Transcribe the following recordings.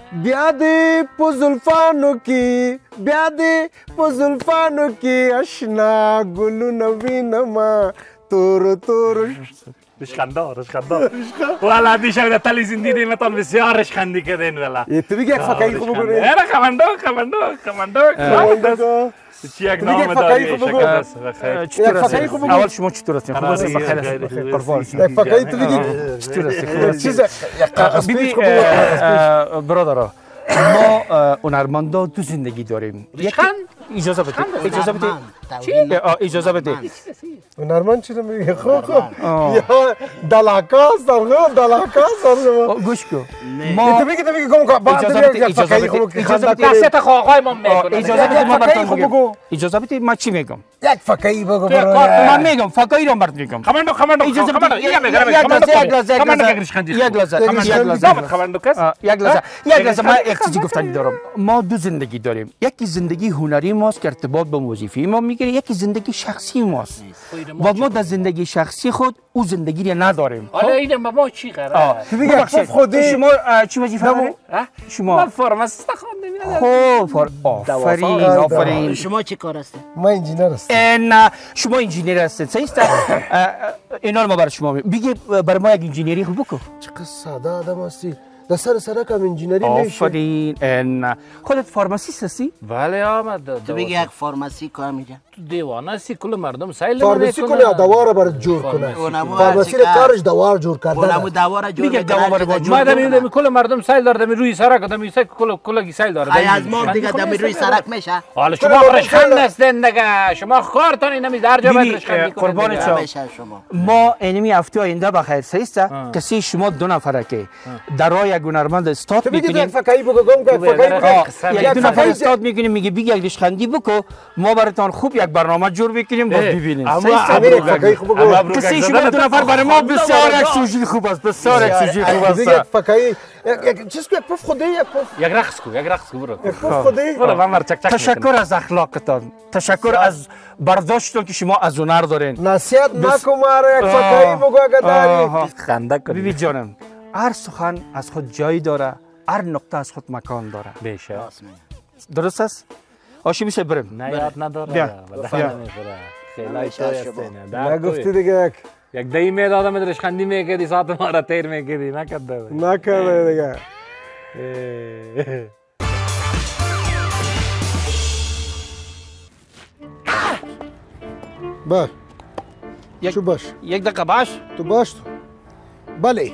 بیا دې په زلفانو کې بیا دې په زلفانو کې اشنا ګلونه وینما تور تور رشخندار والا دیشب در تلی زندگی دیمتان بسیار رشخندی کردین والا تو بگی یک فکایی خوب بگو ایره کماندو چی یک نام داری فکایی خوب بگو اول شما چطور هستین؟ خوب هستین؟ بخیر هستین؟ قربان یک فکایی تو بگی چطور هستین؟ چیز ببین برادرها ما هنرمندا دو زندگی داریم اجازه بده اجازه بده هنرمند چی میگه خوب یا دلاکاس گوش کن تو بگی اجازه بده کاست آقای ما میکنه اجازه بده ما براتون بگم اجازه بده من چی میگم یک فکایی بگو من میگم فکایی رو برات میگم کماندو اجازه بده یک لحظه من یک چیزی گفتنی دارم ما دو زندگی داریم یکی زندگی هنری ماست که ارتباط با وظیفه ما میگیره یکی زندگی شخصی ماست و ما در زندگی شخصی خود او زندگی رو نداریم حالا این ما چی قراره خودی شما چی وظیفه دارید شما من فارماسیست خواندم خب آفرین شما چه کار هستید؟ من انجینر هستم نه شما انجینیر هستید صحیح است اینا رو ما برای شما بگی برای ما یک انجینیری خوب بکن چقدر ساده آدم هستی در سر سرک هم انجینری نمیشه آفرین خودت فارماسیست هستی؟ بله آمد تو بگی یک فارماسی کار میگه تو دیوانه هستی کل مردم سایل فارماسی کنه یا دوا رو برات جور کنه فارماسی رو کارش دوا رو جور کردن اونمو دوا رو جور میگه دوا رو ما دمی کل مردم سایل داره دمی روی سرک دمی کل سایل داره ای از ما دیگه دمی روی سرک میشه حالا شما رشخند هستین دیگه شما کارتون اینمی در جا باید رشخندی کنید قربان شما ما اینمی هفته آینده بخیر صحیح است کسی شما دو نفره که در راه یک هنرمند استاد میکنیم یک فکایی بگو گم که فکایی یک دو نفر استاد میکنیم میگه بگی یک رشخندی بکو ما براتون خوب یک برنامه جور بکنیم باز ببینیم کسی شما دو نفر برای ما بسیار یک سوژه خوب است بسیار یک سوژه خوب است یک فکایی چیز کو یک پف خودی یک رقص کو برو یک پف خودی برو من چک تشکر از اخلاقتان تشکر از برداشتتون که شما از هنر دارین نصیحت نکن مرا یک فکایی بگو اگه داری خنده کن ببین جانم هر سخن از خود جایی داره هر نقطه از خود مکان داره بیشه درست است آشی میشه بریم نه یاد نداره بیا خیلی نگفتی دیگه یک دهی میدادم رشخندی میکردی ساعت ما را تیر میکردی نکرده دیگه باش چو باش یک دقیقه باش تو باش تو بله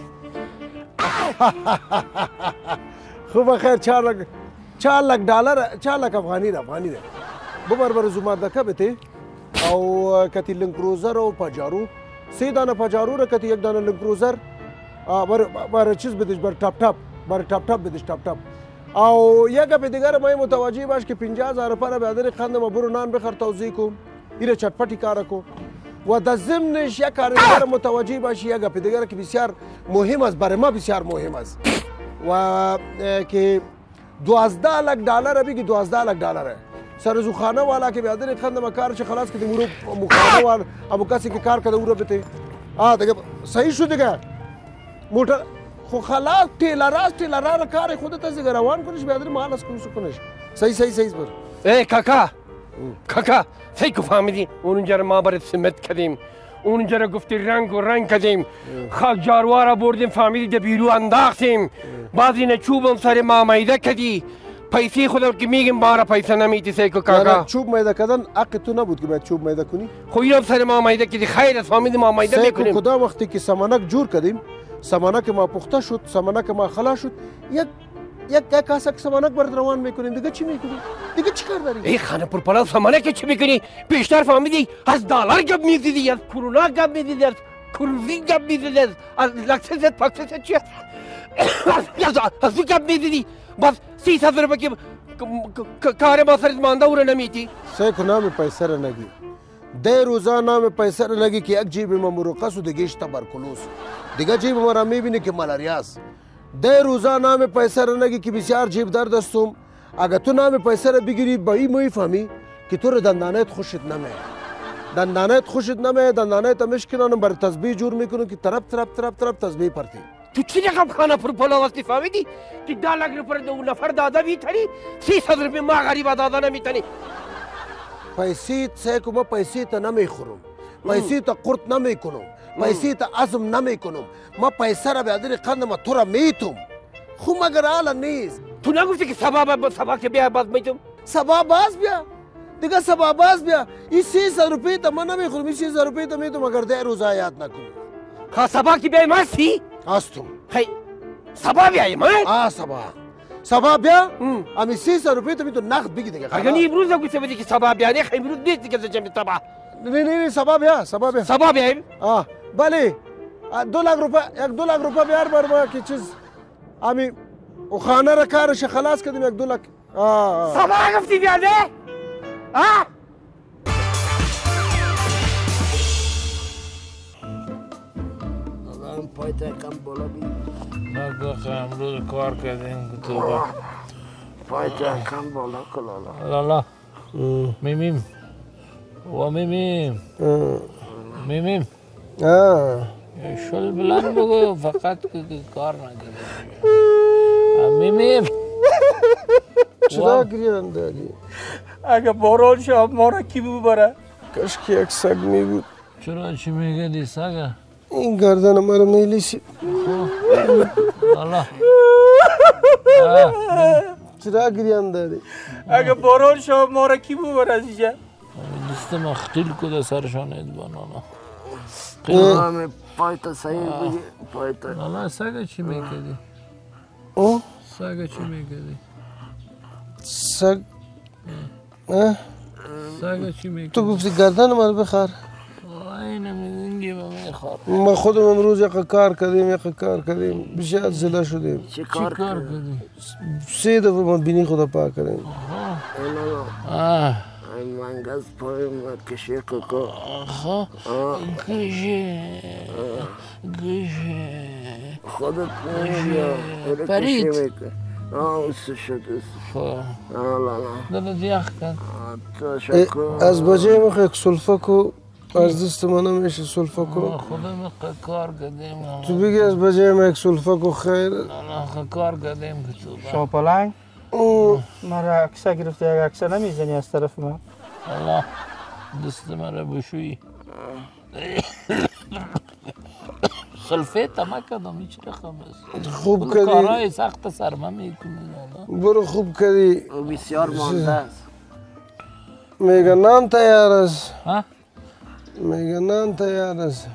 خوب خیر 4 لک دلار 4 لک افغانی ده ببر بر زمردکه بته او کتی لنگ کروزر او پاجارو 3 دانه پاجارو را کتی یک دانه لنگ کروزر بر چیز بدش بر تاپ بدش تاپ او یک به دیگر ما متوجه باش که 50000 پر به ادر خند ما برو نان بخر توزیع کو ایره چټپټی کار کو و د ضمنش یک کارگر متوجه باشی یک به دیگر که بسیار مهم است برای ما بسیار مهم است و که 12 لک دلار بگی 12 لک دلار سرزوخانه والا که بیادر خند ما کارش خلاص کردیم رو مخانه والا ابو کسی که کار کرده او رو بته دیگه صحیح شد دیگه موتر خو خلاص تیلرا کار خودت از روان کنش بیادر مال از کنش صحیح بر ای کاکا فکر فهمیدی اونجا ما برات سمت کردیم اونجا را گفتی رنگ کردیم خاک جاروارا بردیم فهمیدی بیرو انداختیم بعد این چوبم سر ما میده کردی پیسی خودم که میگیم بارا پیسه نمیتی سیکو کاکا چوب میده کردن حق تو نبود که باید چوب میده کنی خو اینم سر ما میده کردی خیر از فهمیدی ما میده میکنیم سیکو کدا وقتی که سمنک جور کردیم سمنک ما پخته شد سمنک ما خلا شد یک کاسک سمنک برات روان میکنیم دیگه چی میکنیم دیگه چی کار داری ای خانه پر پلاو سمنک چی میکنی بیشتر فهمیدی از دلار گپ میزدی از کرونا گپ میزدی از کروزی گپ میزدی از لکسس پاکسس چی از گپ میزدی بس 300 روپیه که کار ما سرت مانده او رو نمیتی سیکو نام پیسه رو نگی 10 روزه نام پیسه رو نگی که یک جیب ما مرقص و دیگهش تبرکلوز دیگه جیب ما را میبینی که مالاریاست 10 روزه نام پیسه رو نگی که بسیار جیب درد هستم اگر تو نام پیسه رو بگیری با این میفهمی که تو رو دندانت خوشت نمیه دندانت تا مشکنانم بر تسبیح جور میکنم که طرف تسبیح پرتی تو چی رقم خانه پر پلو هستی فهمیدی که 10 لک روپیه دو نفر داده میتونی 300 روپیه ما غریبه داده نمیتونی پیسې سعی کوم پیسې ته نمیخورم پیسې ته قرط نمیکنم پیسې ته عزم نمیکنم ما پیسه را به در قند تو را میتم خو مگر حالا نیست تو نگفتی که سبا که بیا باز میتم سبا باز بیا دیگه سبا باز بیا این 300 روپیه ته من نمیخورم این 300 روپیه ته میتم اگر 10 روز یاد نکنم خواه سبا که بیایم هستی؟ هستم خی سبا بیایم ها؟ سبا بیا امی 300 روپیه ته میتم نقد بگی دیگه اگر نی امروز نگوسته بدی که سبا بیا نه خیلی امروز نیست دیگه زجم سبا نه سبا بیا سبا بیایم؟ بله 2 لک روپیه 1-2 لک روپیه بیار بر ما که چیز امی و خانه را کارش خلاص کردیم 1-2 لک سبا گفتی بیا نه؟ پایت کم بالا بی نگاه امروز کار کردیم تو پایت کم بالا کلالا لالا میمیم و میمیم شل بلند بگو فقط که کار نکرده میمیم چرا گریان داری؟ اگه باران شب ما را کی ببره؟ کاش که یک سگ می بود چرا چی میگه دی سگه؟ این گردن مرا میلیسی لالا چرا گریان داری؟ اگه باران شب ما را کی ببره ازیجا؟ دست ما خیل کده سرشان اید بانانا همه پایت سعی بگی پایت لالا سگه چی میگه سگه چی میگه دی؟ سگ سگه چی میگه تو گفتی گردن مرا بخار اینه میدونگی با میخوار ما خودم امروز یک کار کردیم بیشتر زله شدیم چی چی کار کار کردی؟ 3 دفعه ما بینی خدا پاک کردیم منگز پای ما کشی ککو گشه خودت نمیا پرید اوست شد دلت یخ کن تشکر از بجای ما یک سلفکو از دست ما نمیشه سلفکو خودم کار کردیم تو بگی از بجای ما یک سلفکو خیر کار کردیم که تو شاپلنگ مرا عکسه گرفتی اگه عکسه نمیزنی از طرف ما الله دست مرا بشوی خلفه تمه کدام هیچ رقم است خوب کارهای کردی سخت سرما میکنی برو خوب کردی بسیار مانده است میگه نان تیار است ها؟ میگه نان تیار است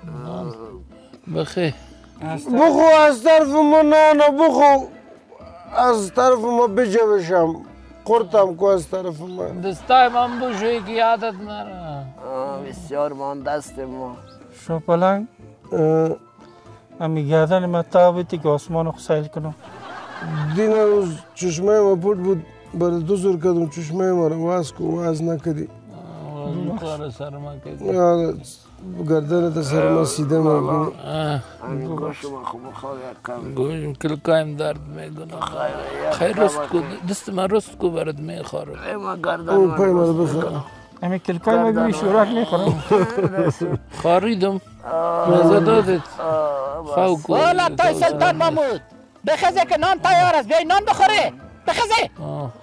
بخیر بخو از طرف ما نانو بخو از طرف ما بجوشم قرطم کو از طرف ما دستای من بشوی که یادت نره بسیار مانده است ما شاپلنگ امی گردن ما تابیتی که آسمان رو سیل کنم دین روز چشمه ما پرد بود برای 2 زور کردم چشمه ما رو واز کو واز نکردی کار سرما کردی گردن تا سر ما سیده ما همین گوش ما خوب خواه یک کم گوشم کلکایم درد میکنه خیر رست کو دست من رست کو برات میخوره ما اون گردن پای ما رو بخواه امی کلکای ما بیوی شورک میخورم خاریدم مزه دادت خواهو کو والا تای سلطان محمود بخزه که نان تیار است بیای نان بخوره بخزه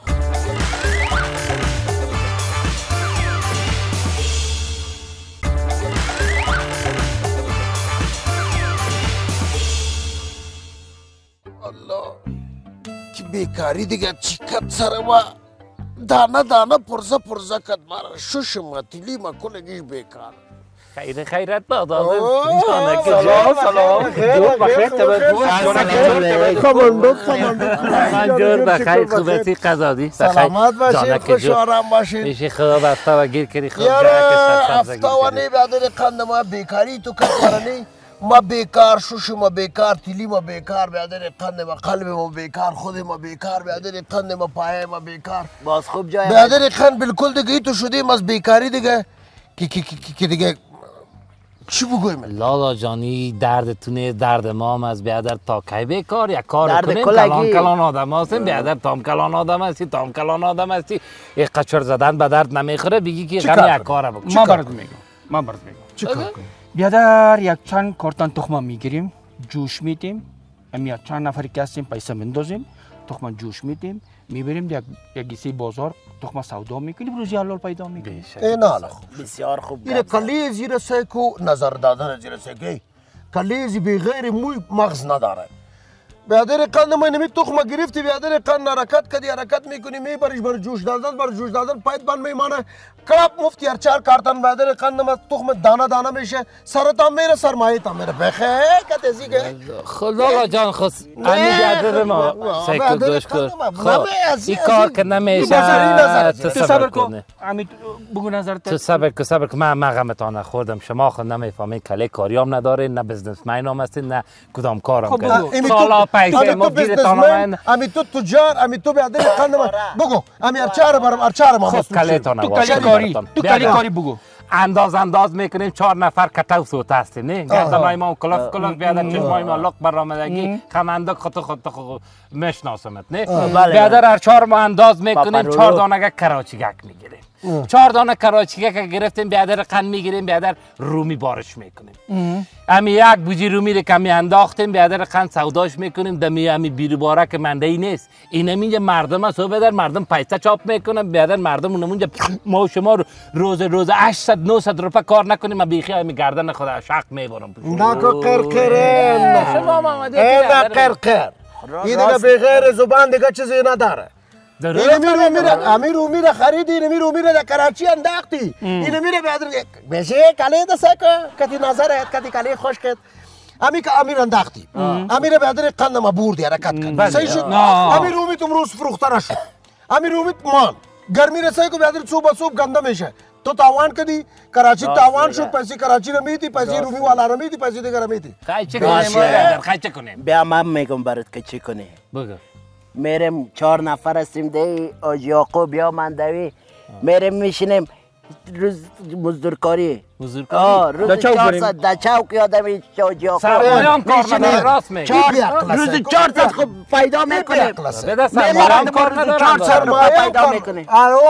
الله که بیکاری دیگه چیکت سر ما دانه پرزه کد مارا شش ما تیلی ما کلگیش بیکار خیرت دادم سلام بخیر کماندو من جور بخیر خوبتی قضادی سلامت باشید خوش آرام باشید میشه خواب هفته و گیر کردی خواب یار هفته و نی بعد قند ما بیکاری تو کارنی ما بیکار شوش ما بیکار تیلی ما بیکار بیادر قند ما قلب ما بیکار خود ما بیکار بیادر قند ما پایه ما بیکار باز خوب جای بیادر قند بالکل دیگه تو شدیم از بیکاری دیگه که دیگه چی بگویم لالا جانی دردتونه درد ما هم از بیادر تا کی بیکار یک کار درد کنیم کلگی. کلان آدم هستیم بیادر تام کلان آدم هستی یک قچر زدن به درد نمیخوره بگی که غم یک کار بکن ما برات میگم چی کار کنیم بیادر یک چند کارتن تخمه میگیریم جوش میدیم، امیا چند نفری که هستیم پیسه مندازیم، تخم جوش میدیم، میبریم یک گیسه بازار تخم سودا میکنیم، روزی حلال پیدا میکنیم. این حالا خوب بسیار خوب. این کلیه زیر سیکو نظر دادن زیر سیکی کلیه بغیر موی مغز نداره. بیادر قند ما نمی تخم گرفتی بیادر قند حرکت کردی حرکت میکنی میبریش بر جوش دادن پایت بند میمانه کلاب مفتی هر 4 کارتن بیادر قند ما تخم دانه میشه سرطان میره سرمایه تا میره بخیر کتزی که خدا جان خواست امی بیادر ما سیکل گوش کن این کار که نمیشه تو صبر کن امی بگو نظر تو صبر کن من غمتان خوردم شما خود نمیفهمین کله کاریام نداره نه بزنسمن هم هستین نه کدام کارم کردین سالا پیسه ما گیرتان امی تو تجار امی تو بیادر قند ما بگو امی ارچار ما خود کله تان تو کلی کاری بگو انداز میکنیم 4 نفر کتو سوت هستیم نه گردنای ما کلاف بیادر چشمای ما لق برآمدگی خمنده خود میشناسمت نه بیادر هر 4 ما انداز میکنیم 4 دانه کراچیگک میگیریم 4 دانه کراچیگک گرفتیم بیادر قند میگیریم بیادر رومی بارش میکنیم امی یک بوجی رومی رو کمی انداختیم بیادر قند سوداش میکنیم دمی امی بیرو باره که منده ای نیست این اینجا مردم است بیادر مردم پیسه چاپ میکنن بیادر مردم اونجا ما شما روز 800-900 روپیه کار نکنیم ما بیخی امی گردن خدا شق میبرم نکو قرقره شما آمدید اینا قرقر این دیگه بغیر زبان دیگه چیزی نداره این میره خریدی این میره در کراچی انداختی این میره بیادر بشه کلی دسته کتی نظرت کتی کلی خوش کد امی که امیر انداختی امیر بیادر قند ما بوردی حرکت کرد صحیح شد امیر رومیت امروز فروخته نشد امیر رومیت مان گرمی رسه که بیادر صبح گنده میشه تو تاوان کردی کراچی تاوان شد پیسه کراچی رو میدی پیسه رومی والا رو میدی پیسه دیگر رو میدی خیلی کنیم بیا من میگم برات که چی کنی بگو میرم 4 نفر هستیم ده آج یعقوب یا مندوی میرم میشینیم روز مزدورکاری روز 400 در چوک یادم آج یعقوب سرمایه‌ام کار نداره راست میگی روز 400 خب پیدا میکنیم بده سرمایه‌ام کار نداره 400 روپیه پیدا میکنیم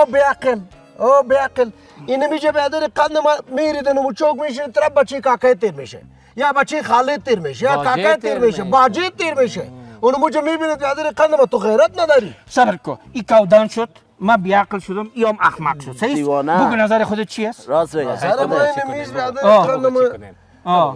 او بیاقل این میشه بیادر قند ما میریدن و چوک میشه طرف بچه کاکای تیر میشه یا بچه خاله تیر میشه یا کاکای تیر میشه باجه تیر میشه اونو مجھے میبینید بیادر قند ما تو غیرت نداری صبر کن این کودان شد ما بیعقل شدم ایام احمق شد صحیح بگو نظر خودت چی است راست بگو سر ما این میز بیادر قند ما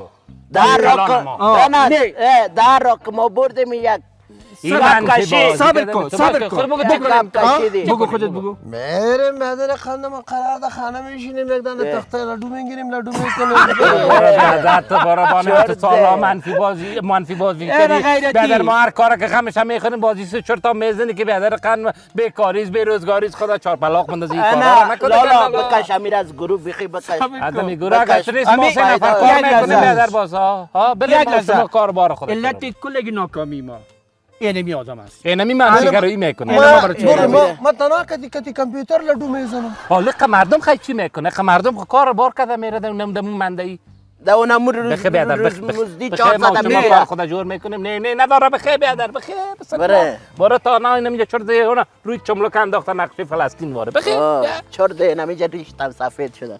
در را که ما بردیم یک صبر کن بگو خودت بگو میریم بیادر قند ما قرار ده خانه میشینیم یک دانه تخته لڈو میگیریم لڈو میکنیم بیادر تو برابانه تو سالا منفی بازی کردی بیادر ما هر کار که خمش میخوریم بازی سه چرتا میزنی که بیادر قند بیکاریز بیروزگاریز خدا 4 پلاق بندازی این کارا نکنه لالا بکش امیر از گروه بخی بکش آدمی گروه اگه نیست ما 3 نفر کار میکنیم بیادر باز ها بله شما کار بار خودت علت کل ناکامی ما اینمی آدم است اینمی منفیگرایی میکنه ما تنها کتی کامپیوتر لڈو میزنم حالا مردم خیلی چی میکنه مردم کار بار کرده میره دمون منده ای ده اونم بخی بیادر مزدی بخی 400 ما شما کار خدا جور میکنیم نه نداره بخی بیادر بخی بره تا نه اینمی چرا ده اونا روی چملو انداختن نقشه فلسطین واره بخی چرا ده اینمی جا ریشتم سفید شده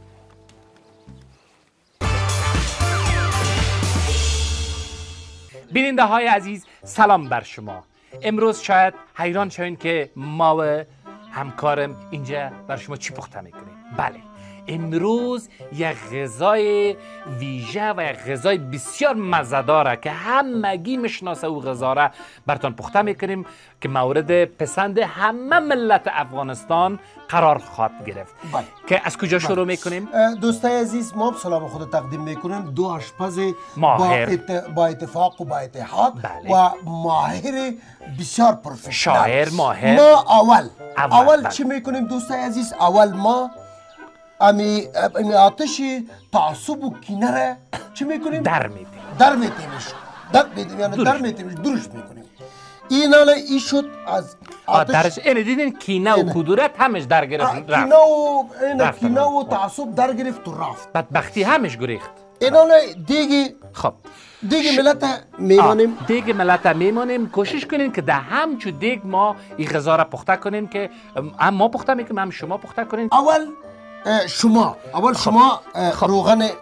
بیننده های عزیز سلام بر شما امروز شاید حیران شوین که ما و همکارم اینجا بر شما چی پخته میکنیم بله امروز یک غذای ویژه و یک غذای بسیار مزه‌داره که همگی میشناسه او غذا را براتون پخته میکنیم که مورد پسند همه ملت افغانستان قرار خواهد گرفت که از کجا شروع میکنیم دوستای عزیز ما سلام خود تقدیم میکنیم دو آشپز ماهر با اتفاق و با اتحاد و ماهر بسیار پروفشنال شاعر ماهر ما اول چی میکنیم دوستای عزیز اول ما امی آتش تعصب و کینه را چی میکنیم؟ در میدیم یعنی در میدیمش درش میکنیم این حالا ای شد از آتش اینه دیدین کینه و کدورت همش در گرفت کینه و تعصب در گرفت و رفت بدبختی همش گریخت این حالا دیگه ملت میمانیم دیگه ملت میمانیم کوشش کنین که در همچو دیگ ما این غذا را پخته کنیم که هم ما پخته میکنیم هم شما پخته کنین اول شما روغن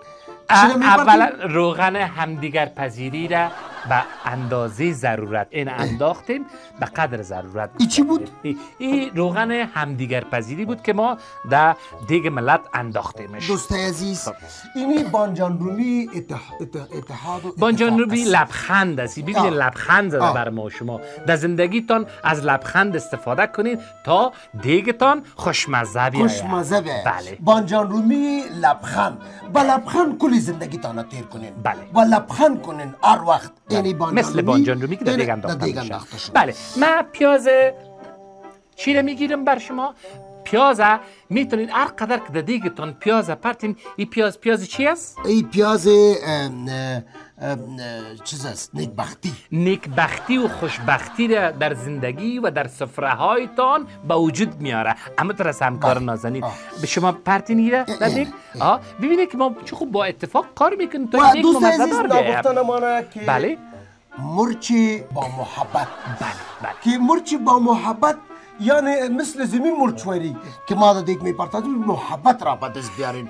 اولا روغن همدیگر پذیری را به اندازه ضرورت این انداختیم به قدر ضرورت. ای چی بود؟ این روغن همدیگر پذیری بود که ما در دیگ ملت انداختیمش. دوستای عزیز اینی بانجان رومی اتحاد بانجان رومی لبخند است. ببینید لبخند زده بر ما شما. در زندگیتان از لبخند استفاده کنید تا دیگتان خوشمزه بیاید. خوشمزه بیاید. بله. بانجان رومی لبخند. با لبخند کلی زندگیتان تیر کنین. بله. با لبخند کنین هر وقت. مثل بانجان رومی که در دیگ انداخته شد. بله. من پیاز چی را میگیرم بر شما؟ پیاز میتونید هر قدر که در دیگتان پیاز پرتین. این پیاز چی است؟ این پیاز چیز است؟ نیکبختی و خوشبختی را در زندگی و در سفره هایتان به وجود میاره. اما ترس همکار نازنین به شما پرتین ایره در دیگ. ببینید که ما چه خوب با اتفاق کار میکنیم تا این دیگ ممزدار بیاید. بله. مرچی با محبت. بله. که مرچی با محبت یعنی مثل زمین مرچوری که ما دیگه میپرتادیم محبت را به دست بیارین.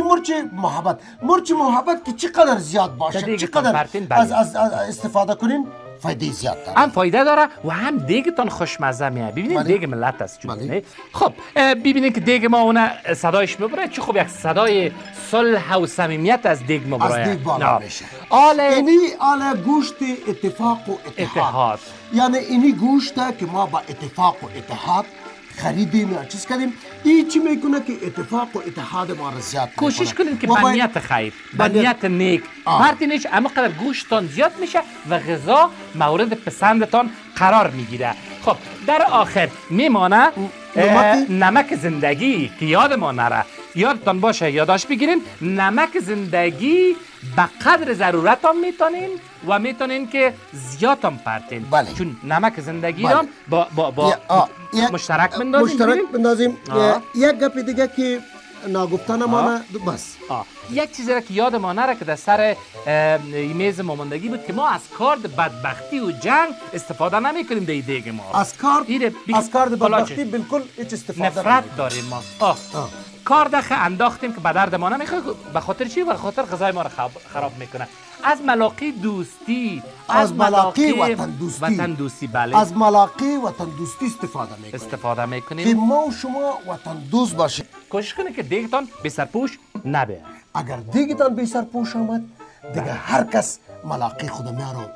مرچ محبت که چقدر زیاد باشه چقدر از استفاده کنین فایده زیاد داره. هم فایده داره و هم دیگتان خوشمزه میاد. ببینید دیگ ملت است چون خب ببینید که دیگ ما اون صدایش میبره چه خوب یک صدای صلح و صمیمیت از دیگ میبره. از دیگ بالا میشه. اینی گوشت اتفاق و اتحاد. یعنی اینی گوشت که ما با اتفاق و اتحاد خریدیم یا چیز کردیم. این چی میکنه که اتفاق و اتحاد ما را زیاد میکنه. کوشش کنین که بنیت خیر بنیت نیک پرتینش اما قدر گوشتان زیاد میشه و غذا مورد پسندتان قرار میگیره. خب در آخر میمانه نمک زندگی که یاد ما نره. یادتان باشه یاداش بگیرین نمک زندگی به قدر ضرورت هم میتونین و میتونین که زیاد هم پرتین. بله. چون نمک زندگی را با مشترک بندازیم. یک گپ دیگه که ناگفتن مانه بس. یک چیزی را که یاد ما نره که در سر میز ماماندگی بود که ما از کارد بدبختی و جنگ استفاده نمی کنیم در دیگ ما. از کارد بدبختی بالکل هیچ استفاده نفرت داریم ما. کارد انداختیم که به درد ما نمیخوره. به خاطر چی؟ به خاطر غذای ما را خراب میکنه. از ملاقه دوستی از ملاقه وطن دوستی بله. از ملاقه وطن دوستی استفاده میکنیم که ما و شما وطن دوست باشیم. کوشش کنید که دیگتان بی سرپوش نبه. اگر دیگتان بی سرپوش آمد دیگه هر کس ملاقه خود میاره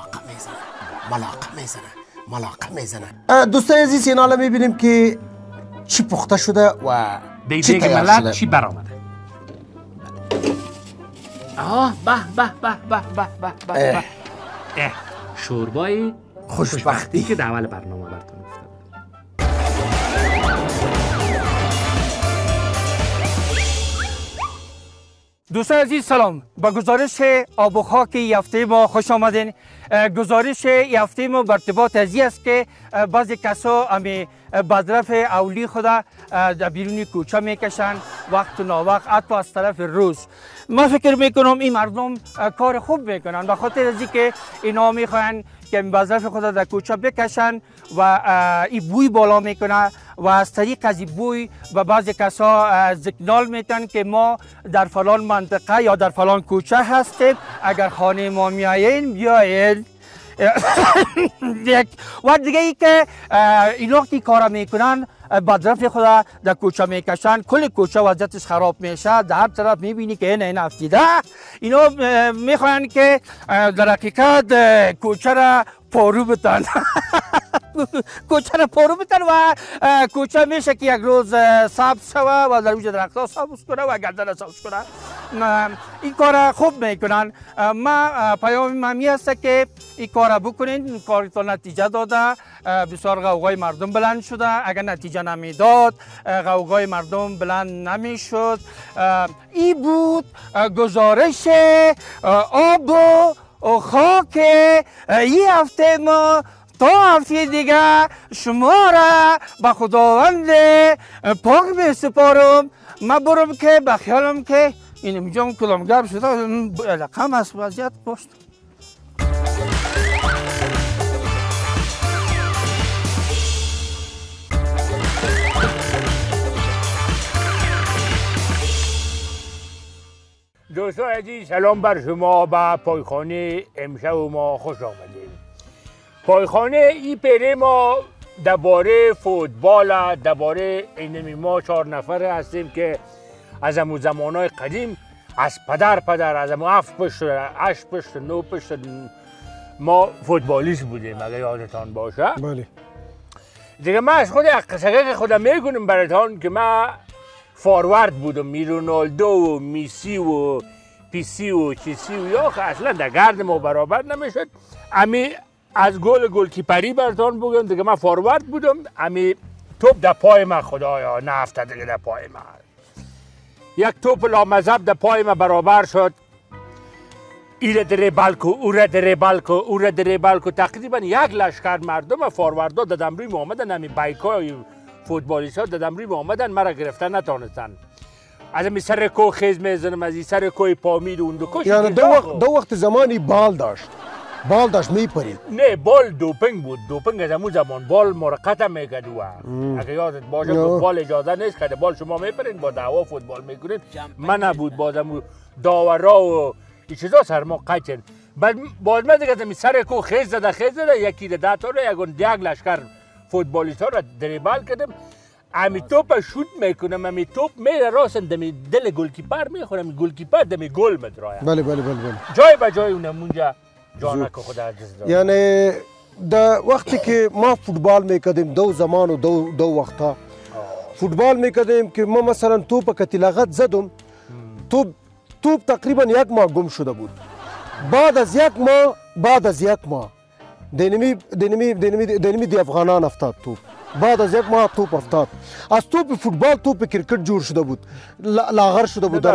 ملاقه میزنه. دوستای عزیز این حالا میبینیم که چی پخته شده و دیگ ملت چی برآمده. به شوربای خوشبختی که در اول برنامه براتون گفتم. دوستان عزیز سلام. با گزارش آب و خاک هفته ما خوش آمدین. گزارش هفته ما بر ارتباط ازی است که بعضی کسا امی بدرف اولی خدا در بیرون کوچه میکشن وقت و ناوقت حتی از طرف روز. ما فکر میکنم این مردم کار خوب میکنن به خاطر ازی که اینا میخواین که بدرف خدا در کوچه بکشن و این بوی بالا میکنه و از طریق از این بوی و بعضی کسا سیگنال میتن که ما در فلان منطقه یا در فلان کوچه هستیم اگر خانه ما میایین بیایین. و دیگه ای که اینا که کار میکنن بدرف خدا در کوچه میکشن کل کوچه وضعیتش خراب میشه. در هر طرف میبینی که این افتیده. اینا میخواین که در حقیقت کوچه را پارو بتن کوچه را پارو بتن و کوچه میشه که یک روز سبز شوه و در وجه درختها سبز کنه و گردن سبز کنه. این کار خوب میکنن. پیام من می است که این کار بکنین. این کارتون نتیجه داده. بسیار غوغای مردم بلند شده. اگر نتیجه نمیداد غوغای مردم بلند نمیشد. این بود گزارش آب و خاک این هفته ما. تا هفته دیگه شما را به خداوند پاک می سپارم. من برم که به خیالم که این اینجا کلامگر شده لقم از وضعیت پشت. دوستان عزیز سلام بر شما به پایخانه امشب ما خوش آمدید. پایخانه ای پیره ما درباره فوتبال درباره اینمی ما 4 نفر هستیم که از امو زمانهای قدیم از پدر از امو 7 پشت 8 پشت 9 پشت ما فوتبالیست بودیم اگه یادتان باشه. بله. دیگه من از خود قصه خودم میگونم براتون که من فاروارد بودم، می رونالدو و میسی و پیسی و چیسی و یا اصلا در گرد ما برابر نمیشد. امی از گلکیپری براتون بگم دیگه من فاروارد بودم، امی توپ در پای من خدایا نفته دیگه در پای من. یک توپ لامذهب در پای من برابر شد. ایره دره بلکو اوره دره بلکو اوره دره بلکو تقریبا یک لشکر مردم فارواردها دادم روی آمدن. همی بایکای فوتبالیست ها دادم روی آمدن مرا گرفتن نتانستن. از این سر کو خیز میزنم از این سر کوی پامید اون دو کش. یعنی دو وقت زمانی بال داشت میپرید. نه بال دوپنگ بود. دوپنگ از همون زمان بال مرقت هم میکرد و اگه یادت باشه فوتبال اجازه نیست که بال شما میپرید با دعوا فوتبال میکنید. من نبود باز همون داورا و این چیزا سر ما قچن. بعد باز من دیگه سر کو خیز زده یکی ده تا رو یک لشکر فوتبالیست ها را دریبال کردم. امی توپ شوت میکنم، امی توپ میره راست دمی دل گلکیپر میخورم، گلکیپر دمی گل میدرایم. بله جای به جای اونم اونجا جانک خدا عزیز داد. یعنی در وقتی که ما فوتبال میکردیم دو زمان و دو وقتا فوتبال میکردیم که ما مثلا توپ که تلاقت زدم توپ تقریبا 1 ماه گم شده بود. بعد از یک ماه دینمی دی افغانان افتاد توپ. بعد از 1 ماه توپ افتاد. از توپ فوتبال توپ کرکٹ جور شده بود. لاغر شده بود،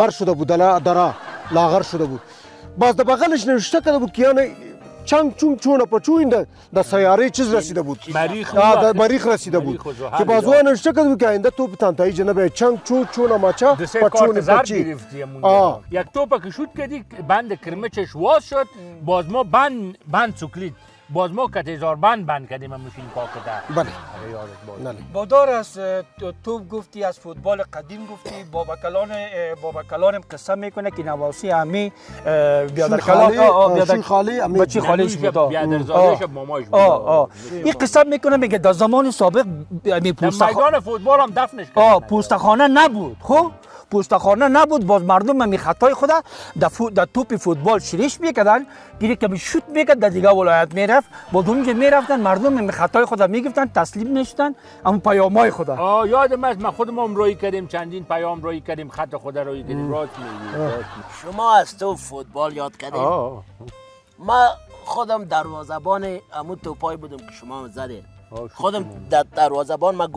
لاغر شده بود. باز در بغلش نوشته کرده بود که یعنی چنگ چون چونه پچوین در سیاره چیز رسیده بود، مریخ رسیده بود که باز اون نوشته کرده بود که آینده توپ تنتایی جنبه چنگ چون چونه مچا پچونه پچی. یک توپ که شد کردی بند کرمچش واز شد. باز ما بند سکلید. باز ما کتیزار بند کردیم همشین کاکده. بله. بادار از توپ گفتی، از فوتبال قدیم گفتی. بابا کلانم قصه میکنه که نواسی همی بیادر کلان بچی خالیش بود. بیادرزادهش مامایش بود. این قصه میکنه میگه در زمان سابق میدان فوتبال هم دفنش کردن. پوستخانه نبود. خب پوستخانه نبود. باز مردم همی خطای خود در توپ فوتبال شریش میکردن. گیری که شوت میکرد در دیگه ولایت میرفت. باز اونجا میرفتن مردم همی خطای خود میگفتن تسلیم نشدن اما پیامای خود. یادم است ما خودمون هم روی کردیم، چندین پیام روی کردیم، خط خود روی کردیم. راست میگی. شما از تو فوتبال یاد کردید؟ ما خودم دروازه‌بان همون توپای بودم که شما زدید. خودم در دروازه‌بان ما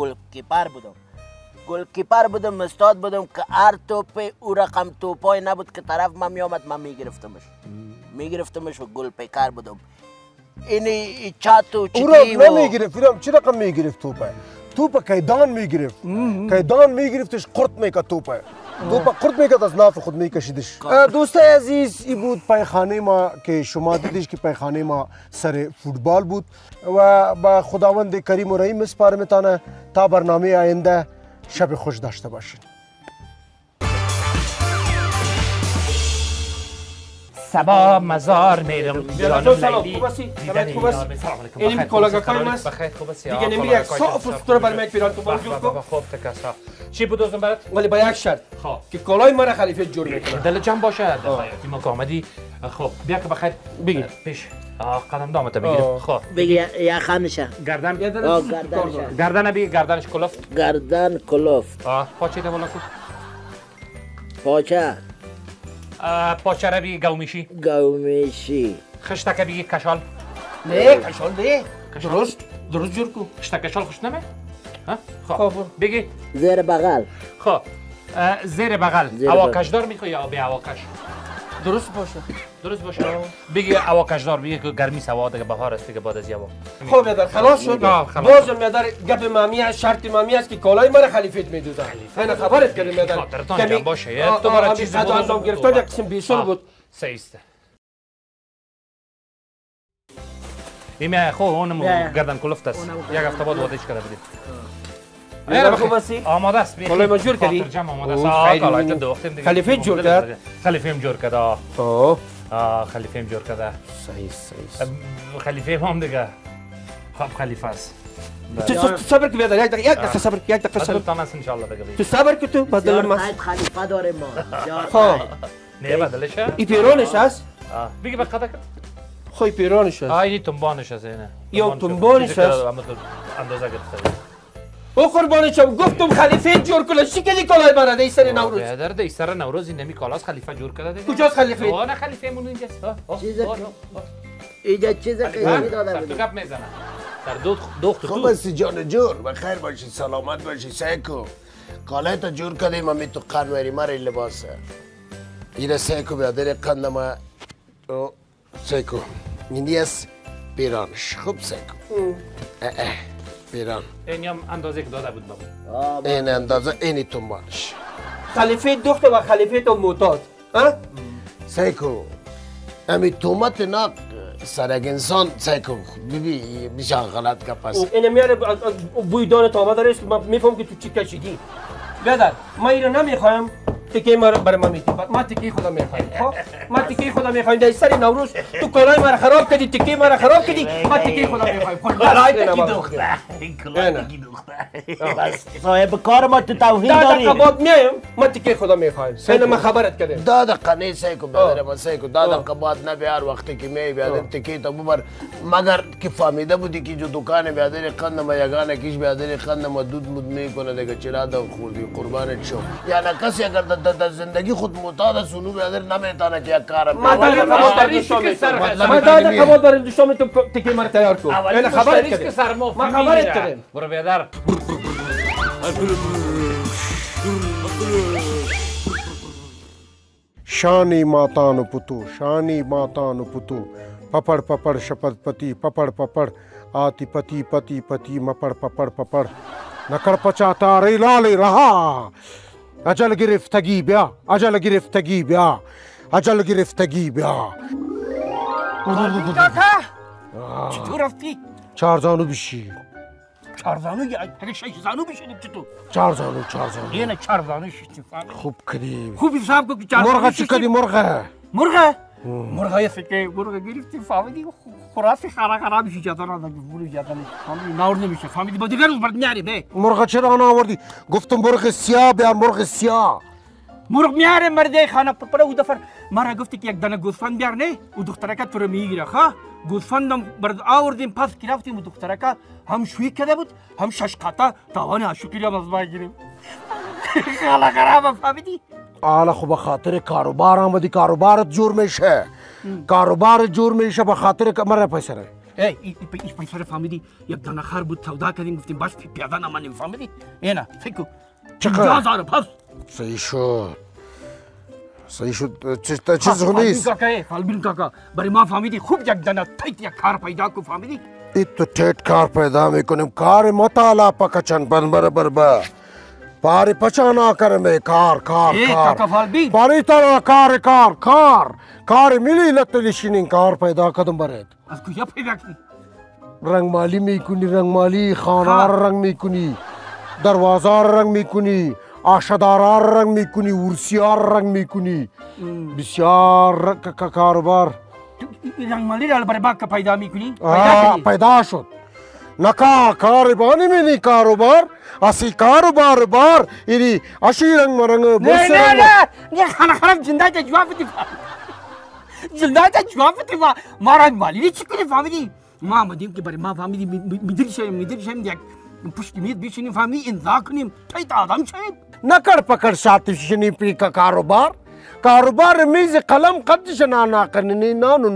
گلکیپر بودم، استاد بودم که هر توپ او رقم توپای نبود که طرف من میامد من میگرفتمش و گل پیکر بودم. اینی چاتو چکی او را نمیگرفت. چی رقم میگرفت توپ کیدان میگرفتش قرط میکرد توپ قرط میکرد از ناف خود میکشیدش. دوستای عزیز این بود پایخانه ما که شما دیدیش که پایخانه ما سر فوتبال بود و با خداوند کریم و رحیم میسپارمتانه تا برنامه آینده شب خوش داشته باشید. سبا مزار میرم سلام خوب هستی؟ خوب است؟ اینم کلاگاکای ماست؟ بخیر خوب است؟ دیگه نمیری یک صاف فستور برای من یک پیران تو باز جفت کن؟ خوب تکسا چی بدوزم برات؟ ولی با یک شرط که کالای مرا خلیفه جور میکنه. دل جمع باشه ما که آمدی. خب بیا که بخیر بگی پیش قدم دامت بگیر. خب بگی یا خانشه گردن بگی گردنش کلفت. گردن کلفت. پاچه ده بالا کو پاچه را بگی گومیشی خشتک بگی کشال. نه کشال نه درست جور کو. خشتک کشال خوش نمه؟ خب بگی زیر بغل. خب زیر بغل هواکشدار میخوای یا بی هواکش؟ درست باشه بگی هواکشدار بگی که گرمی سوا دیگه بهار است دیگه بعد از یوا. خب میادر خلاص شد. بازم میادر گپ مامی است، شرط مامی است که کالای مرا خلیفت میدوزن. اینا خبرت کردم میادر خاطرتان جمع باشه. تو برای چیز بود انجام گرفتن یک قسم بیشتر بود. سیسته ایمه خو اونم گردن کلفت است. یک هفته بعد وادش کرده بودیم. خوب هستی؟ آماده است. کالای ما جور کردی؟ خاطرجم آماده است. آه کالای تو دوختیم دیگه. خلیفه جور کرد؟ خلیفه جور کرد. آه خلیفه جور کرد. صحیح. خلیفه هم دیگه. خب خلیفه است. تو صبر که بیادر یک دقیقه صبر بدل تانست انشالله دیگه. تو صبر که تو بدل ما خلیفه داره ما. ها نه بدلشه؟ این پیرانش هست؟ بگی به قدر خوی پیرانش هست. اینی تنبانش هست اینه. یا تنبانش هست. اندازه گرفته. او قربانش شم گفتم خلیفه جور کنه چی کردی کالای من دی سر نوروز؟ بیادر دی سر نوروز این نمی کالاس خلیفه جور کرده دیگه. کجاست خلیفه؟ نه خلیفه مون اینجاست. اینجا چیز قیمتی داده تو گپ میزنه. در دوخت خوب هستی جان جور بخیر باشی سلامت باشی سیکو کالای تا جور کردیم امی تو قنوری مر این لباسه اینه سیکو بیادر قندم سیکو اینی است پیرانش خوب سیکو پیران این هم اندازه که داده بود بابا این اندازه اینی تنبانش خلیفه دخت و خلیفه تو معتاد ها؟ سیکو امی تومت ناک سرک انسان سیکو بیبی بیشان غلط که پس اینه میاره بوی دانه تابه داره که من میفهم که تو چی کشیدی بیادر من اینو نمیخوایم تکی مرا برای من میتی من تکی خدا میخوایم من تکی خدا میخوایم در سر نوروز تو کالای مرا خراب کردی تکی مرا خراب کردی من تکی خدا میخوایم کالای تکی دختر کالای تکی دختر بس صاحب کار ما تو توهین داری دادا کباب میایم من تکی خدا میخوایم اینو من خبرت کردم دادا قنی سیکو بیادر ما سیکو دادا کباب نبیار وقتی که می بیادر تکی تا ببر مگر که فهمیده بودی که جو دکان بیادر قندم یگانه کیش بیادر قندم دود مود میکنه دیگه چرا دا خوردی قربانت شو یا نه کسی اگر در زندگی خود معتاد سونو بیادر نمیتونه که یک کار من دادا کباب برای دوستام تو تکی مرا تیار کن اینو خبرت کردم من خبرت کردم برو بیادر شانی ماتانو پتو پپڑ شپد پتی پپڑ آتی پتی مپڑ پپڑ نکڑ پچا تاری لالی رہا اجل گرفتگی بیا کاکا چطور رفتی؟ 4 زانو بشی 4 زانو اگه 6 زانو بشینیم چطور؟ 4 زانو اینه 4 زانو شیشتی خوب کردی خوب حساب کن که 4 زانو مرغ چی کردی مرغ فکر مرغ گرفتی فهمیدی خرافی خراب میشه جدا نداره جدا نور نمیشه فهمیدی با دیگر روز برد میاریم مرغ چرا آوردی گفتم مرغ سیاه بیار مرغ میاره مرده خانه پر او دفر مرا گفتی که یک دانه گوسفند بیار نه او دخترکه تو رو میگیره ها گوسفندم برد آوردیم پس که رفتیم او دخترکه هم شویی کرده بود هم ششقاتا تاوان عاشقی هم از ما گیریم خاله خرابه فهمیدی حالا خب بخاطر کاروبار آمدی کاروبارت جور میشه بخاطر مرا پیسه ره این پیسه رو فهمیدی یک دانه خر بود سودا کردیم گفتیم باش پیاده نمانیم فهمیدی اینا فکر 50,000 پس صحیح شد چیز نیست فالبین کاکا برای ما فهمیدی خوب یک دانه تایت یک کار پیدا کو فهمیدی ای تو تیت کار پیدا میکنیم کار مطالعه پکچن برابر با پاری پچانا کرمه کار کاکا فالبین پاری تا کار میلی لطلیشینین کار پیدا کدم برید از کجا پیدا کنی رنگ مالی خانه رنگ میکنی دروازه رنگ میکنی آشدار رنگ میکنی ورسیار رنگ میکنی بسیار کاروبار رنگ مالی را برای باک پیدا میکنی پیدا شد نکا کاربانی منی کاروبار اسی کاروبار بار اینی اشی رنگ مرنگ نه خانه خراب جنده جواب بدی ما رنگ مالی چی کنی فهمیدی ما آمدیم که برای ما فهمیدی میدرشیم یک پشت میز بیشینیم فهمیدی امضا کنیم تایت آدم شویم نکڑ پکڑ شاتی شنی پی کا کاروبار میز قلم قدش نا کننی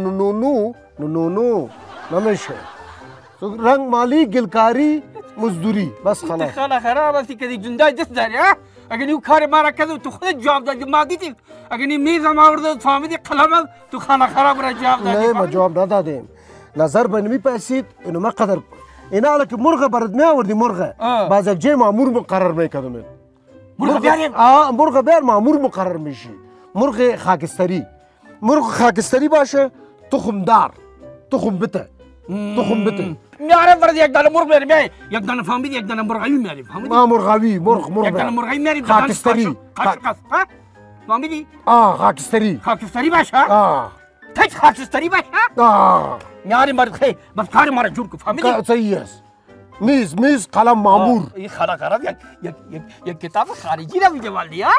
نو نمیشه رنگ مالی گلکاری مزدوری بس خلاص خاله خراب هستی که جندای دست داری ها اگر نیو کار ما را کردم تو خود جواب دادی ما دیدیم اگر نی میز ما آورده فهمیدی قلم تو خاله خراب را جواب دادی نه ما جواب ندادیم نظر به نمی پسید اینو ما قدر اینا حالا که مرغ برد می آوردی مرغ باز یک جای مامور مقرر میکردم مرغ بیاریم مرغ بیار مامور مقرر میشی مرغ خاکستری باشه تخم بته تخم بده میارم برای یک دانه مرغ میاریم یک دانه فهمید یک دانه مرغی میاریم فهمیدی ما مرغاوی مرغ یک دانه مرغی میاریم خاکستری فهمیدی خاکستری خاکستری باشه تک خاکستری باشه میاریم برای بس کار ما را جور کن فهمیدی صحیح است میز قلم مامور این خراب یک کتاب خارجی را میگه والی ها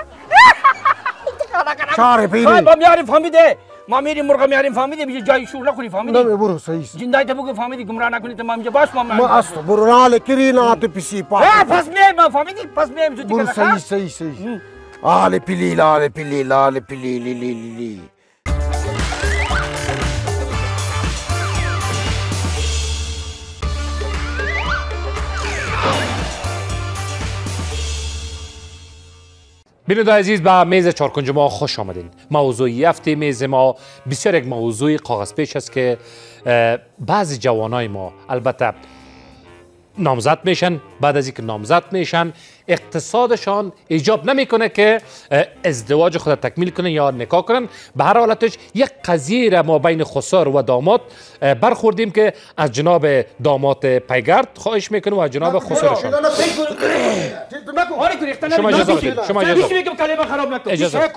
چهار پیری ما میاریم فهمیده ما میریم مرغ میاریم فهمیده میشه جای شور نخوری فهمیدی نه برو صحیح است جندای تو بگو فهمیدی گمراه نکنی تمام اینجا باش ما است برو نال کری نات پیسی پا پس میایم فهمیدی پس میایم زودی برو صحیح آل پیلی بیننده عزیز به میز چارکنج ما خوش آمدین. موضوعی هفته میز ما بسیار یک موضوع کاغذ پیش است که بعضی جوانای ما البته نامزد میشن، بعد از اینکه نامزد میشن اقتصادشان ایجاب نمیکنه که ازدواج خود تکمیل کنن یا نکاح کنن. به هر حالتش یک قضیه را ما بین خسر و داماد برخوردیم که از جناب داماد پیگرد خواهش میکنیم و از جناب خسرشان. شما اجازه بدید. شما اجازه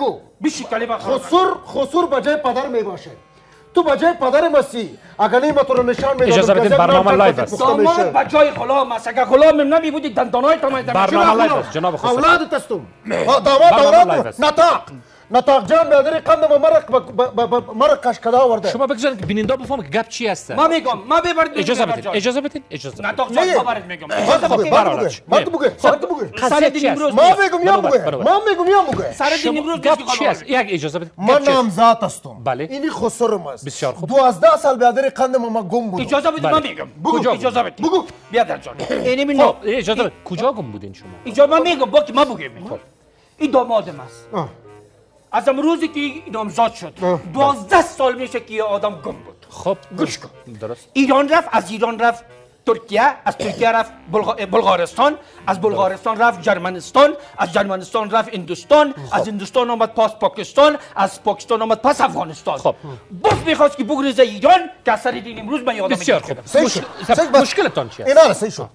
خسر بجای پدر میباشه تو بجای پدر مسیح اگر نیم تو رو نشان میدادم اجازه بدید برنامه لایو است. داماد بجای غلام است اگر غلام نمی بودی دندانای تمام برنامه لایو است جناب خسرو. اولاد تستم داماد نطاق جان میادری قندم مرق کشکدا آورده. شما بگذارید که بیننده بفهمه که گپ چی هست. ما میگم ما ببرید اجازه بدید نطاق جان ببرید میگم ما بگو سر دین امروز ما میگم یا بگو سر دین امروز گپ چی هست؟ یک اجازه بدید. من نامزد هستم. بله. اینی خسرم است. بسیار خوب. 12 سال بیادر قندم ما گم بود. اجازه بدید من میگم کجا اجازه بدید بگو بیادر جان اینی من اجازه بدید کجا گم بودین شما؟ اینجا من میگم باکی ما بگیم این دامادم است. از امروزی که نامزد شد 12 سال میشه که آدم گم بود. خب گوش کن. درست. ایران رفت، از ایران رفت ترکیه، از ترکیه رفت بلغارستان، از بلغارستان رفت جرمنستان، از جرمنستان رفت هندوستان، از هندوستان آمد پاس پاکستان، از پاکستان آمد پاس افغانستان. خب بس میخواست که بگریزه ایران که از سر دین امروز من یادم بسیار خوب. مشکلتان چیه؟ اینا صحیح شد.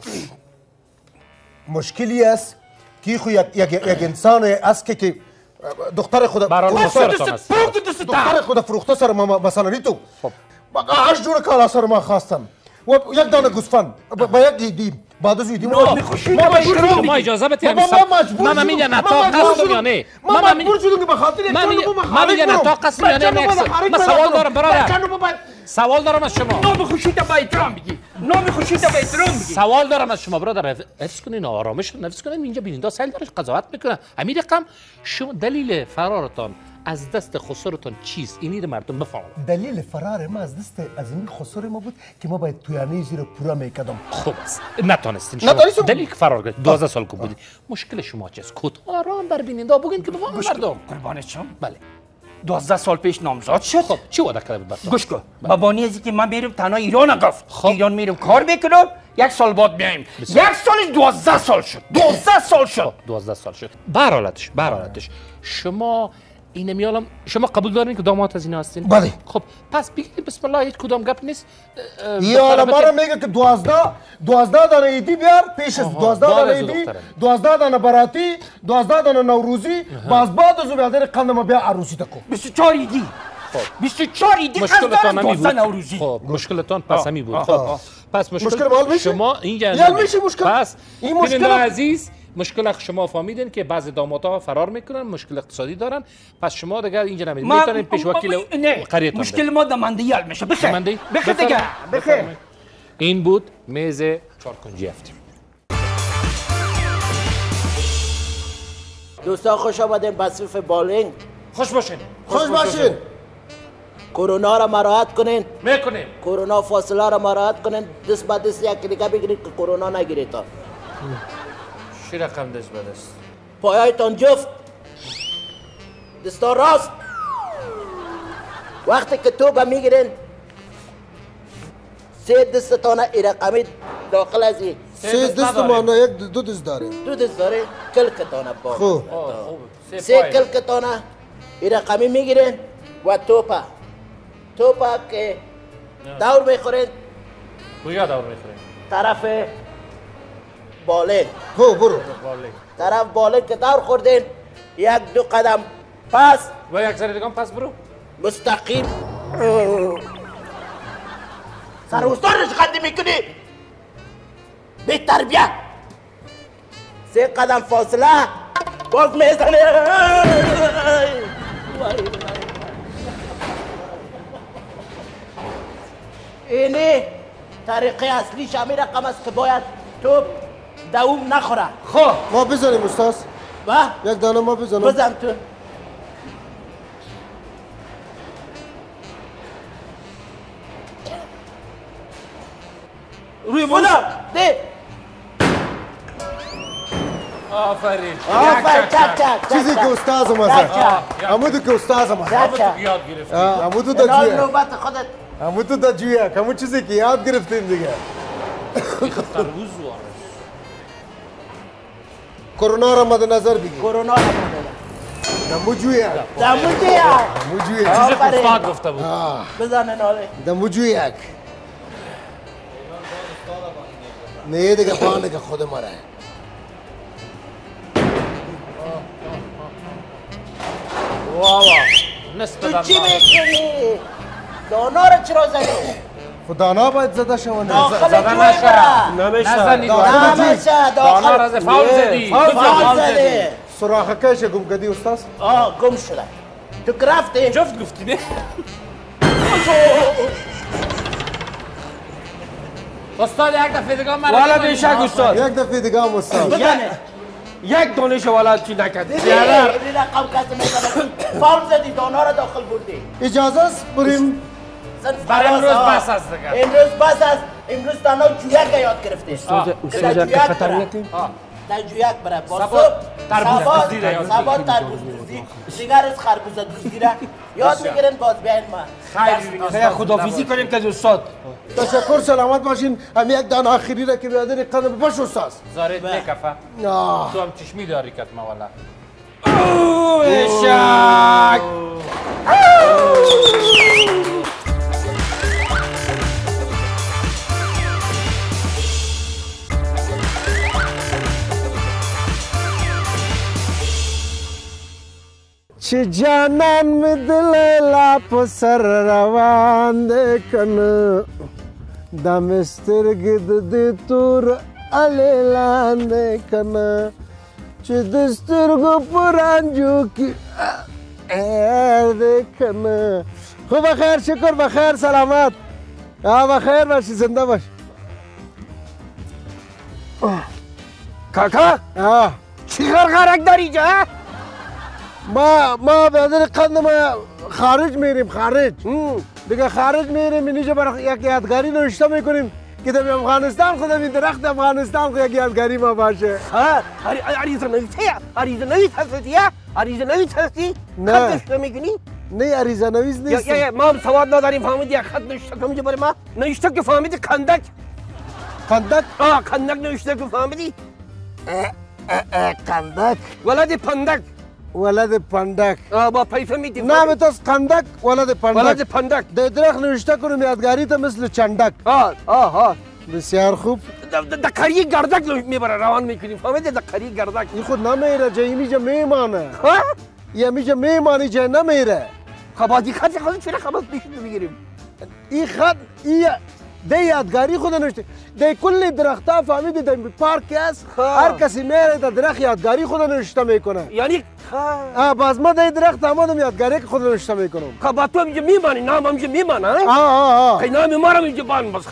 مشکلی است که خو یک انسان است که دختر خود دختر خود فروخته سر ما مثلا تو هشت جور کالا سر ما خواستن و یک دانه گوسفند با یک دیم بعد از دیدیم ما اجازه بدید من میگم نطاق قسم یا نه ما مجبور شدیم که به خاطر من میگم نطاق قسم یا نه من سوال دارم برادر سوال دارم از شما نام خوشیت با احترام بگی نام خوشیت با احترام بگی سوال دارم از شما برادر حفظ کنین آرامش نفس کنین اینجا بیننده سیل داره قضاوت میکنه همین رقم شما دلیل فرارتان از دست خسرتون چیست اینی رو مردم بفهمن. دلیل فرار ما از دست از این خسر ما بود که ما باید تویانه زیر پورا میکردم. خوب است نتونستین شما دلیل که فرار کردید 12 سال کو بودی مشکل شما چیست کوتاه آرام بر بیننده بگین که بفهمن مردم. قربانت شم بله 12 سال پیش نامزد شد. خب چی وعده کرده بود براتون؟ گوش کن بابانی از اینکه من میرم تنها ایران گفت ایران میرم کار میکنم یک سال بعد میایم یک سالش 12 سال شد 12 سال شد 12 سال شد برحالتش شما این میالم شما قبول دارین که داماد از اینا هستین؟ بله. خب پس بگید بسم الله هیچ کدام گپ نیست. یا ما میگه که 12 دانه ایدی بیار پیش از 12 دانه ایدی 12 دانه براتی 12 دانه نوروزی باز بعد از بیادر قندم بیا عروسی تکو 24 ایدی خب 24 ایدی مشکلتان نمی بود. نوروزی خب مشکلتان پس همی بود. خب پس مشکل حل میشه شما اینجا حل میشه مشکل پس این مشکل عزیز مشکل شما فهمیدین که بعضی دامادها فرار میکنن مشکل اقتصادی دارن پس شما دیگه اینجا نمیدید میتونید پیش وکیل قریتون مشکل ما دمندگی حل میشه بخیر دیگه بخیر این بود میز چارکنجی هفته. دوستان خوش آمدین به صرف بالینگ. خوش باشین کرونا را مراعات کنین میکنین کرونا فاصله را مراعات کنین دست به دست یک دیگه بگیرید که کرونا نگیرید تا چی رقم دست به دست پایایتان جفت دستا راست وقتی که تو به میگیرین 3 دستتانه ای رقمی داخل از این 3 دست مانه یک 2 دست داره 2 دست داره کلکتانه با خوب 3 کلکتانه ای رقمی میگیرین و توپا که دور میخورین کجا دور میخوریم؟ طرف باله. خب برو. طرف باله که دور خوردین 1-2 قدم پس و یک سر دیگه پس برو. مستقیم سر استانش قدی میکنی بی تربیه 3 قدم فاصله باز میزنی. اینی طریقه اصلیش همین رقم است که باید توپ دوم نخوره. خب ما بزنیم استاد. یک دانه ما بزنم. بزن تو. روی بودا ده. آفرین. چک. چیزی که استادم است. عمودو که استادم است. تو یاد گرفتی. عمودو دا جویه. نوبت خودت. عمودو دا جویه. همون چیزی که یاد گرفتیم دیگه. تربوز وارد. کرونا را مد نظر بگیر. کرونا را مد نظر. دمو جویه. چیزی که استاد گفته بود. بزنه ناله. دمو جویه. نه دیگه پانه که خود ماره. واو تو چی میکنی؟ دانا را چرا زدی؟ خود دانا باید زده شونه. داخل جوی برا. نزنی. دانا را فاول زدی. فاول زدی. سراخه کشه گم کدی استاد؟ گم شده. تو کرفتی؟ جفت گفتی نه؟ استاد یک دفعه دیگه مرا والا بیشک استاد. یک دفعه دیگه هم استاد. یک دانش والا چی نکردی؟ این رقم کسی میزنه. فاول زدی دانا را داخل بردی. اجازه است بریم. برای امروز بس است دیگه. امروز بس است. امروز دانا جویک یاد گرفتی. استاد خطر نکنیم. در جویک برای سبا تربوز دوزی دیگر از خربوزه دوزی را یاد میگیرن باز بیاین ما خیلی خدافیزی کنیم که استاد. تشکر سلامت باشین. هم یک دانه آخری را که بیادر قدم باش استاد. زارید نکفه. تو هم چشمی داری کت مولا. بیشک. چه جانان می دل لاپ سر روان ده کنه دم سترګې د دې تور الیلان ده کنه چې د سترګو په رانجو کې ده کنه. خو بخیر شکر بخیر سلامت. بخیر باشی زنده باش. کاکا چی غرغرک داری جا؟ ما بدر قدم خارج میریم خارج دیگه خارج میریم اینجا برای یک یادگاری نوشته میکنیم که در افغانستان خود این درخت افغانستان خود یک یادگاری ما باشه. عریضه نویس هستی؟ عریضه نویس هستی؟ نه. خط نوشته میکنی؟ نه عریضه نویس نیست. ما هم سواد نداریم فهمیدی یک خط نوشته کنم برای ما نوشته که فهمیدی کندک. کندک؟ کندک نوشته که فهمیدی؟ کندک ولد پندک. ولد پندک. با پیفه میدیم. نام تاس کندک ولد پندک. ولد پندک. در درخت نوشته کنیم یادگاری تا مثل چندک. بسیار خوب. دکاری گردک میبره روان میکنیم فهمیدی دکاری گردک. این خود نمیره جایی میجا میمانه. یا میجا میمانی جای نمیره. خب خط خود چرا خبر پیش میگیریم؟ این خط این ده یادگاری خود نوشته. ده کل درختها فهمیدی در پارک است. هر کسی میره در درخت یادگاری خود نوشته میکنه. یعنی باز ما در درخت آمدم یادگاری خود نوشته میکنم. خب تو میگه میمانی نام هم میمانه. که نام ما رو میگه بان بس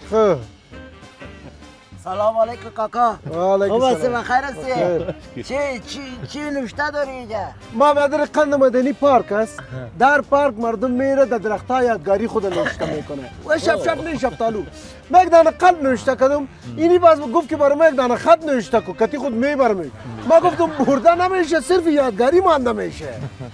سلام علیکم کاکا. علیکم سلام. بخیر هستی؟ چی نوشته داری اینجا؟ ما بدر قند مدنی پارک است. در پارک مردم میره در درختها یادگاری خود نوشته میکنه. و شب نه شفتالو. ما یک دانه قلب نوشته کردم. اینی باز گفت که برای ما یک دانه خط نوشته کو کتی خود میبرم. ما گفتم برده نمیشه صرف یادگاری مانده میشه.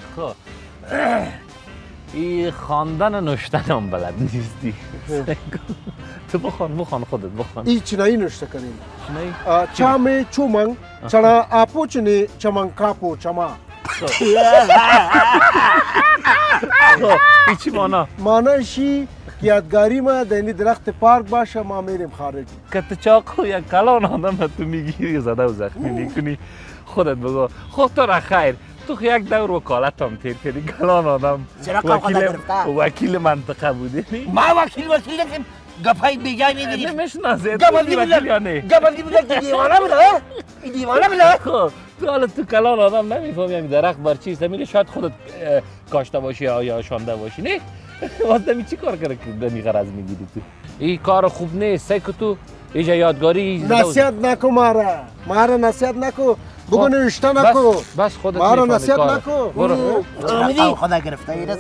این خواندن نوشتن هم بلد نیستی. تو بخوان خودت بخوان. این چنایی نوشته کنیم. چامه چومن چنا آپو چنی چمن کاپو چما. این چی مانا؟ ماناشی یادگاری ما در این درخت پارک باشه ما میریم خارج. که تو چاقو یک کلان آدم تو میگیری زده و زخمی میکنی خودت بگو خود تو را خیر تو یک دور وکالت هم تیر کردی کلان آدم وکیل منطقه بودی ما وکیل نکن گپای بیجای میگیری نمیشناسه گبردی وکیل یا نه گبردی بوده دیوانه بوده این دیوانه بوده خب تو حالا تو کلان آدم نمیفهمی این درخت بر چیست میره شاید خودت کاشته باشی یا شانده باشی نه واسه چی کار کرده که دمی غرض میگیری تو این کار خوب نیست سعی که تو ایجا یادگاری نصیحت نکو مارا نصیحت نکو بگو نوشته نکو بس خودت مارا میفهمی نصیحت کار نکو او خدا گرفته ایره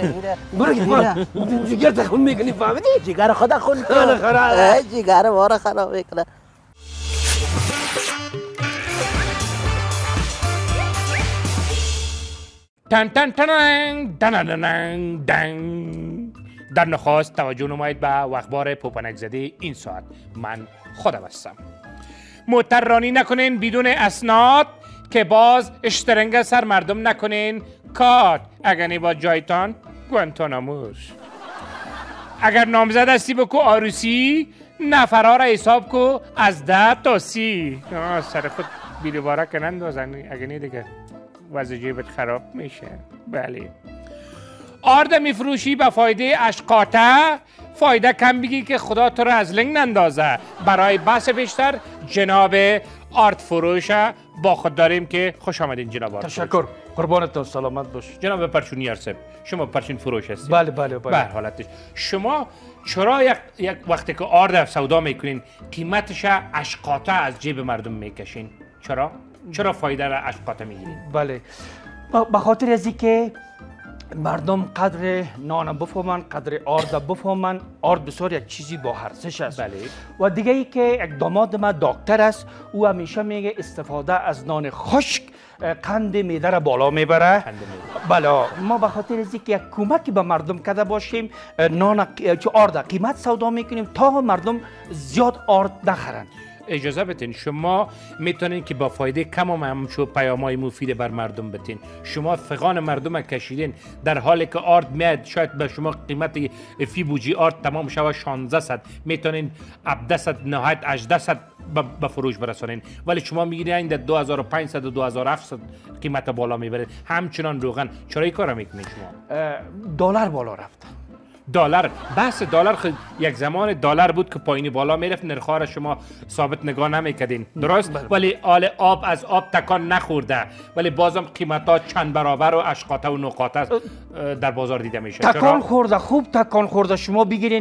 برو جگر تخون میکنی فهمیدی؟ جگر خدا خون جگر ما خراب میکنه تن تن تننگ دننننگ دنگ در نخست توجه نمایید به اخبار پوپنک زده این ساعت. من خودم هستم. مترانی نکنین بدون اسناد که باز اشترنگ سر مردم نکنین کات اگر نی با جایتان گوانتاناموس. اگر نامزد هستی بکو آروسی نفرها را حساب کو از 10 تا 30. سر خود بیروباره کنند دوزن اگر نی دیگه وضع جیبت خراب میشه. بله آرد میفروشی به فایده اشقاته فایده کم بگی که خدا تو رو از لنگ نندازه. برای بحث بیشتر جناب آرد فروش با خود داریم که خوش آمدین جناب آرد. تشکر قربانتون سلامت باش. جناب پرچونی ارسب شما پرچین فروش هستید؟ بله به حالتش شما چرا یک وقتی که آرد سودا میکنین قیمتش اشقاته از جیب مردم میکشین؟ چرا فایده را اشقاته میگیرین؟ بله به خاطر از اینکه مردم قدر نان بفهمن قدر آرد بفهمن. آرد بسیار یک چیزی با ارزش است. بله. و دیگه ای که یک داماد ما دکتر است او همیشه میگه استفاده از نان خشک قند معده را بالا میبره. بله ما به خاطر از اینکه یک کمکی به مردم کرده باشیم نان آرد قیمت سودا میکنیم تا مردم زیاد آرد نخرن. اجازه بتین شما میتونین که با فایده کم هم شو پیامای مفید بر مردم بتین. شما فغان مردم کشیدین در حالی که آرد میاد شاید به شما قیمت فی بوجی آرد تمام شوه 1600 میتونین 1700 نهایت 1800 به فروش برسانین ولی شما میگیرین در 2500 و 2700 قیمت بالا میبرید. همچنان روغن چرا این کارا میکنین شما؟ دلار بالا رفت. دلار بحث دلار یک زمان دلار بود که پایینی بالا میرفت نرخ‌ها را شما ثابت نگاه نمیکردین درست ولی آل آب از آب تکان نخورده ولی بازم قیمت‌ها چند برابر و اشقاته و نقاطه در بازار دیده میشه. تکان خورده خوب تکان خورده. شما بگیرین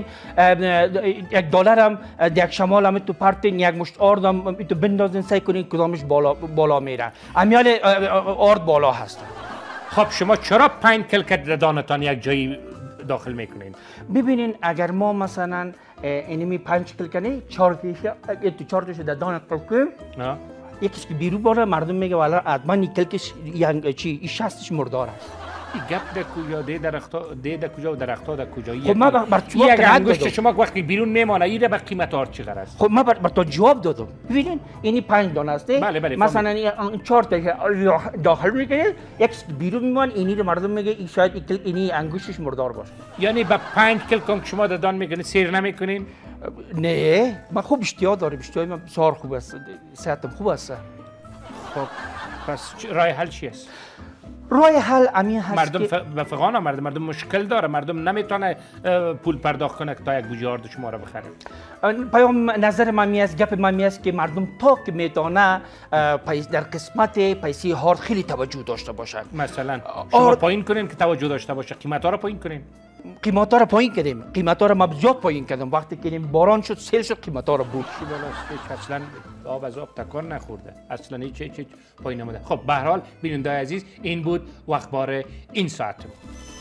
یک دلار هم یک شمال هم تو پرتین یک مشت آرد هم تو بندازین سعی کنین کدامش بالا میره. امیال آرد بالا هست. خب شما چرا 5 کلکت دانتان یک جایی داخل میکنین؟ ببینین اگر ما مثلا اینمی 5 کلکنی 4 تیشه در دان کلکیم یکیش که بیرو باره مردم میگه والا حتما این کلکش این شستش مردار است. گپ در کجا ده کجا و درخت‌ها در کجا؟ خب ما بر یک انگشت شما وقتی بیرون میمانه ایره به قیمت آرد چقدر است؟ خب ما بر تو جواب دادم. ببینین اینی 5 دانه است. بله مثلا این 4 تا داخل میکنه یک بیرون میمان اینی رو مردم میگه این شاید اینی انگشتش مردار باشه. یعنی با 5 کلکون شما در دان میکنین سیر نمیکنین؟ نه من خوب اشتیا دارم. اشتیای من بسیار خوب است. صحتم خوب است. خب پس راه حل چی است؟ راه حل امین هست مردم به فغان مردم مشکل داره. مردم نمیتونه پول پرداخت کنه تا یک بوجه آرد شما را بخره. پیام نظر من میاد گپ من میاد که مردم تا که میتونه در قسمت پیسه آرد خیلی توجه داشته باشن. مثلا شما پایین کنین که توجه داشته باشه. قیمت ها را پایین کنین. قیمت ها را پایین کردیم. قیمت ها را ما زیاد پایین کردیم. وقتی که باران شد سیل شد قیمت ها را بود. اصلا آب از آب تکان نخورده. اصلا هیچ پایین نموده. خب به هر حال بینندگان عزیز این بود اخبار این ساعت.